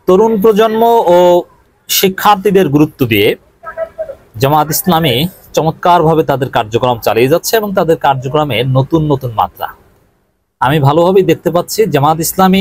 তরুণ প্রজন্ম ও শিক্ষার্থীদের গুরুত্ব দিয়ে জামায়াত ইসলামী চমৎকারভাবে তাদের কার্যক্রম চালিয়ে যাচ্ছে এবং তাদের কার্যক্রমে নতুন নতুন মাত্রা আমি ভালোভাবেই দেখতে পাচ্ছি। জামায়াত ইসলামী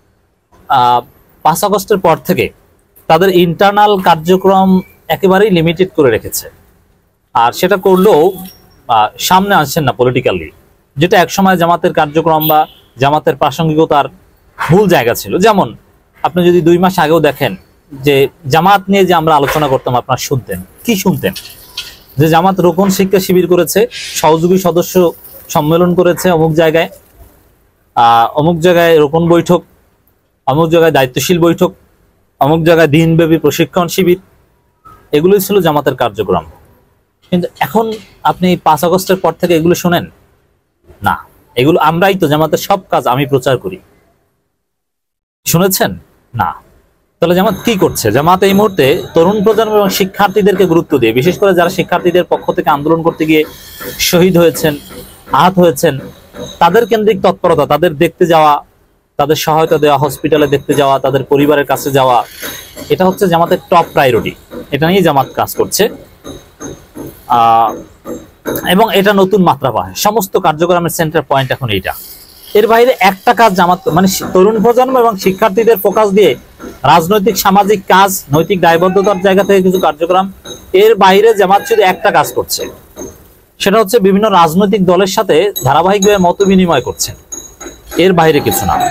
5 আগস্টের পর থেকে তাদের ইন্টারনাল কার্যক্রম একেবারেই লিমিটেড করে রেখেছে, আর সেটা করলেও সামনে আসছেন না পলিটিক্যালি, যেটা একসময় জামাতের কার্যক্রম বা জামাতের প্রাসঙ্গিকতার ভুল জায়গা ছিল। যেমন আপনি যদি 2 মাস আগেও দেখেন যে জামাত নিয়ে যে আমরা আলোচনা করতাম, আপনারা শুনতেন কি? শুনতেন যে জামাত রোকন শিক্ষা শিবির করেছে, সহযোগী সদস্য সম্মেলন করেছে অমুক জায়গায় রোকন বৈঠক, অমুক জায়গায় দায়িত্বশীল বৈঠক, অমুক জায়গায় দিনব্যাপী প্রশিক্ষণ শিবির, এগুলোই ছিল জামাতের কার্যক্রম। কিন্তু এখন আপনি 5 আগস্টের পর থেকে এগুলো শোনেন না। এগুলো আমরাই তো জামাতের সব কাজ আমি প্রচার করি, শুনেছেন না? তাহলে জামাত কি করছে? জামাত এই মুহূর্তে তরুণ প্রজন্ম এবং শিক্ষার্থীদেরকে গুরুত্ব দিয়ে, বিশেষ করে যারা শিক্ষার্থীদের পক্ষ থেকে আন্দোলন করতে গিয়ে শহীদ হয়েছেন, আহত হয়েছেন, তাদের কেন্দ্রিক তৎপরতা, তাদের দেখতে যাওয়া, তাদের সহায়তা দেওয়া, হসপিটালে দেখতে যাওয়া, তাদের পরিবারের কাছে যাওয়া, এটা হচ্ছে জামাতের টপ প্রায়োরিটি। এটা নিয়ে জামাত কাজ করছে এবং এটা নতুন মাত্রা পায়। সমস্ত কার্যক্রমের সেন্টার পয়েন্ট এখন এইটা। এর বাইরে একটা কাজ জামাত মানে তরুণ প্রজন্ম এবং শিক্ষার্থীদের ফোকাস দিয়ে রাজনৈতিক সামাজিক কাজ, নৈতিক দায়বদ্ধতার জায়গা থেকে কিছু কার্যক্রম, এর বাইরে জামাত শুধু একটা কাজ করছে, সেটা হচ্ছে বিভিন্ন রাজনৈতিক দলের সাথে ধারাবাহিকভাবে মত বিনিময় করছে, এর বাইরে কিছু না।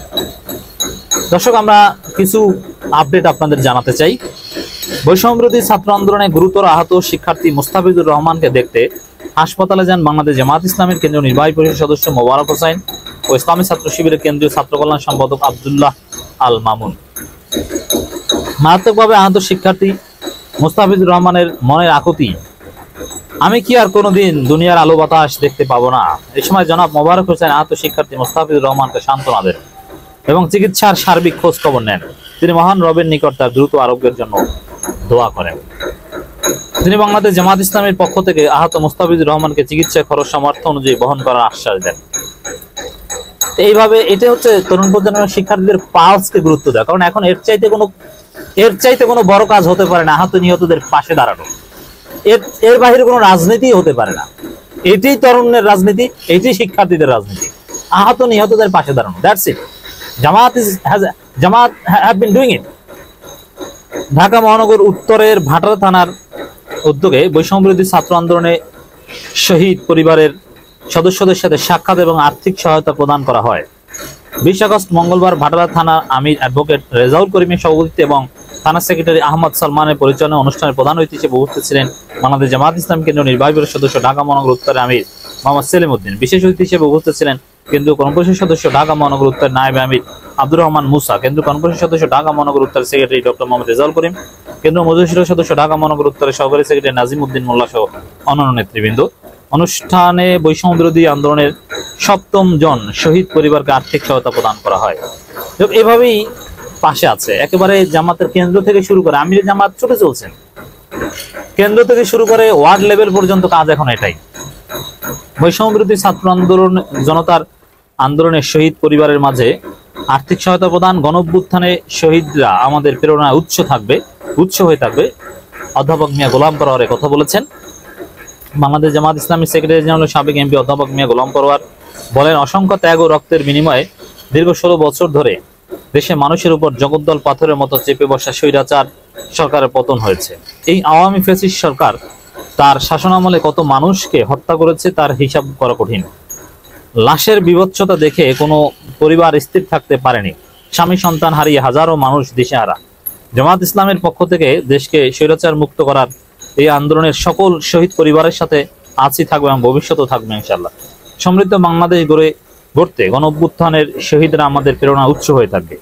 দর্শক, আমরা কিছু আপডেট আপনাদের জানাতে চাই। বৈষম্যবিরোধী ছাত্র আন্দোলনে গুরুতর আহত শিক্ষার্থী মুস্তাফিজুর রহমানকে দেখতে হাসপাতালে যান বাংলাদেশ জামায়াত ইসলামের কেন্দ্রীয় নির্বাহী পরিষদ সদস্য মোবারক হোসেন ও ইসলামী ছাত্র শিবিরের কেন্দ্রীয় ছাত্র কল্যাণ সম্পাদক আব্দুল্লাহ আল মামুন। মারাত্মকভাবে আহত শিক্ষার্থী মুস্তাফিজুর রহমানের মনের আকুতি, আমি কি আর কোনোদিন দুনিয়ার আলো বাতাস দেখতে পাবো না? এই সময় জনাব মোবারক হোসেন আহত শিক্ষার্থী মুস্তাফিজুর রহমানকে সান্ত্বনা দেন এবং চিকিৎসার সার্বিক খোঁজ খবর নেন। তিনি মহান রবের নিকট তার দ্রুত আরোগ্যের জন্য দোয়া করেন। তিনি বাংলাদেশ জামায়াত ইসলামের পক্ষ থেকে আহত মুস্তাফিজুর রহমানকে চিকিৎসা খরচ সামর্থ্য অনুযায়ী বহন করার আশ্বাস দেন। এইভাবে এটা হচ্ছে তরুণ প্রজন্মের শিক্ষার্থীদের পালসকে গুরুত্ব দেয়, কারণ এখন এর চাইতে কোনো বড় কাজ হতে পারে না আহত নিহতদের পাশে দাঁড়ানো। এর বাইরে কোনো রাজনীতি হতে পারে না। এটাই তরুণের রাজনীতি, এটাই শিক্ষার্থীদের রাজনীতি, আহত নিহতদের পাশে দাঁড়ানো। That's it. Jamaat have been doing it. Dhaka মহানগর উত্তরের ভাটারা থানার উদ্যোগে বৈষম্যবিরোধী ছাত্র আন্দোলনে শহীদ পরিবারের সদস্যদের সাথে সাক্ষাৎ এবং আর্থিক সহায়তা প্রদান করা হয়। 20 আগস্ট মঙ্গলবার ভাটারা থানার আমির অ্যাডভোকেট রেজাউল করিমের সভাপতিত্বে এবং থানা সেক্রেটারি আহমদ সালমানের পরিচালনায় অনুষ্ঠানের প্রধান অতিথি হিসেবে উপস্থিত ছিলেন বাংলাদেশ জামায়াত ইসলামী কেন্দ্রীয় নির্বাহী পরিষদ সদস্য ঢাকা মহানগর উত্তরের আমির মোহাম্মদ সেলিম উদ্দিন। বিশেষ অতিথি হিসেবে উপস্থিত ছিলেন কেন্দ্রীয় কর্মপরিষদ সদস্য ঢাকা মহানগর উত্তরের নায়েব আমির আব্দুর রহমান মুসা, কেন্দ্রীয় কর্মপরিষদ সদস্য ঢাকা মহানগর উত্তরের সেক্রেটারি ডক্টর মোহাম্মদ রেজাউল করিম, কেন্দ্রীয় মজলিসের সদস্য ঢাকা মহানগর উত্তরের সহকারী সেক্রেটারি নাজিম উদ্দিন মোল্লা সহ অন্যান্য নেতৃবৃন্দ। অনুষ্ঠানে বৈষম্য বিরোধী আন্দোলনের 7ম জন শহীদ পরিবারকে আর্থিক সহায়তা প্রদান করা হয়। এভাবেই পাশে আছে একেবারে জামাতের কেন্দ্র থেকে শুরু করে আমির জামাত ছুটে চলছেন, কেন্দ্র থেকে শুরু করে ওয়ার্ড লেভেল পর্যন্ত কাজ এখন এটাই। বৈষম্য বিরোধী ছাত্র আন্দোলন জনতার আন্দোলনের শহীদ পরিবারের মাঝে আর্থিক সহায়তা প্রদান, গণঅভ্যুত্থানে শহীদরা আমাদের প্রেরণার উৎস হয়ে থাকবে। অধ্যাপক মিয়া গোলাম পরোয়ার কথা বলেছেন। বাংলাদেশ জামায়াত ইসলামী সেক্রেটারি জেনারেল সাবেক এমপি অধ্যাপক মিয়া গোলাম পরোয়ার বলেন, অসংখ্য ত্যাগ ও রক্তের বিনিময়ে দীর্ঘ 16 বছর ধরে দেশে মানুষের উপর জগদ্দল পাথরের মতো চেপে বসা স্বৈরাচার সরকারের পতন হয়েছে। এই আওয়ামী ফ্যাসিস্ট সরকার তার শাসনামলে কত মানুষকে হত্যা করেছে তার হিসাব করা কঠিন। লাশের বিভৎসতা দেখে কোনো পরিবার স্থির থাকতে পারেনি। স্বামী সন্তান হারিয়ে হাজারো মানুষ দিশেহারা। জামায়াত ইসলামের পক্ষ থেকে দেশকে স্বৈরাচার মুক্ত করার এই আন্দোলনের সকল শহীদ পরিবারের সাথে আছি, থাকবে এবং ভবিষ্যতেও থাকবে ইনশাআল্লাহ। সমৃদ্ধ বাংলাদেশ গড়তে গণঅভ্যুত্থানের শহীদরা আমাদের প্রেরণা উৎস হয়ে থাকবে।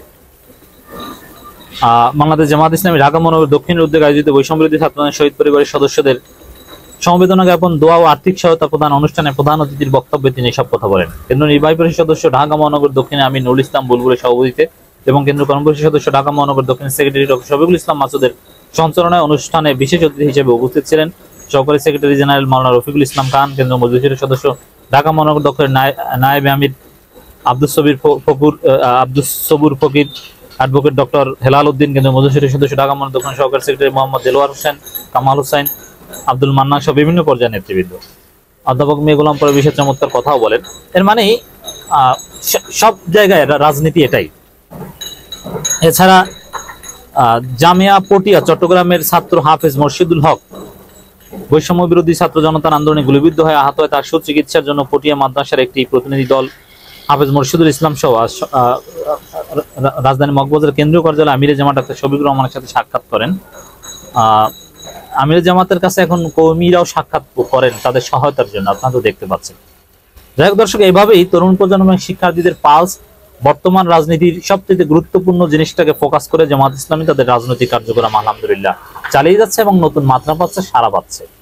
বাংলাদেশ জামায়াত ইসলামী ঢাকা মহানগর দক্ষিণের উদ্যোগে আয়োজিত বৈষম্যবিরোধী ছাত্র শহীদ পরিবারের সদস্যদের সমবেদনা জ্ঞাপন, দোয়া ও আর্থিক সহায়তা প্রদান অনুষ্ঠানে প্রধান অতিথির বক্তব্যে তিনি এসব কথা বলেন। কেন্দ্র নির্বাহী পরিষদ সদস্য ঢাকা মহানগর দক্ষিণে আমির নুরুল ইসলাম বুলবুলের সভাপতিত্বে এবং কেন্দ্র কর্মপরিষদ সদস্য ঢাকা মহানগর দক্ষিণ সেক্রেটারি ডক্টর শফিকুল ইসলাম মাসুদের সঞ্চালনায় অনুষ্ঠানে বিশেষ অতিথি হিসেবে উপস্থিত ছিলেন সহকারী সেক্রেটারি জেনারেল মাওলানা রফিকুল ইসলাম খান, কেন্দ্র মজলিসের সদস্য ঢাকা মহানগর দক্ষিণের নায়েব আমির আব্দুস সবুর ফকির, অ্যাডভোকেট ডক্টর হেলাল উদ্দিন, কেন্দ্রীয় মজলিসের সদস্য, ঢাকা মহানগর দক্ষিণ সহকারী সেক্রেটারি মোহাম্মদ দেলোয়ার হোসেন, কামাল হোসেন, আব্দুল মান্নান সহ বিভিন্ন পর্যায়ের নেতৃবৃন্দ। অধ্যাপক মীর গোলাম পরে বিশেষ চমৎকার কথাও বলেন। এর মানে সব জায়গায় রাজনীতি এটাই। এছাড়া জামিয়া পটিয়া চট্টগ্রামের ছাত্র হাফেজ মোর্শেদুল হক বৈষম্য বিরোধী ছাত্র জনতার আন্দোলনে গুলিবিদ্ধ হয়ে আহত হয়, তার সুচিকিৎসার জন্য পটিয়া মাদ্রাসার একটি প্রতিনিধি দল হাফেজ মোর্শেদুল ইসলাম সহ রাজধানী মগবাজার কেন্দ্রীয় কার্যালয়ে আমিরে জামাত ডাক্তার শফিকুর রহমানের সাথে সাক্ষাৎ করেন। আমিরে জামাতের কাছে এখন কর্মীরাও সাক্ষাৎ করেন তাদের সহায়তার জন্য, আপনারা তো দেখতে পাচ্ছেন। যাই হোক দর্শক, এইভাবেই তরুণ প্রজন্ম এবং শিক্ষার্থীদের পালস বর্তমান রাজনীতির সবচেয়ে গুরুত্বপূর্ণ জিনিসটাকে ফোকাস করে জামাত ইসলামী তাদের রাজনৈতিক কার্যক্রম আলহামদুলিল্লাহ চালিয়ে যাচ্ছে এবং নতুন মাত্রা পাচ্ছে, সারা পাচ্ছে।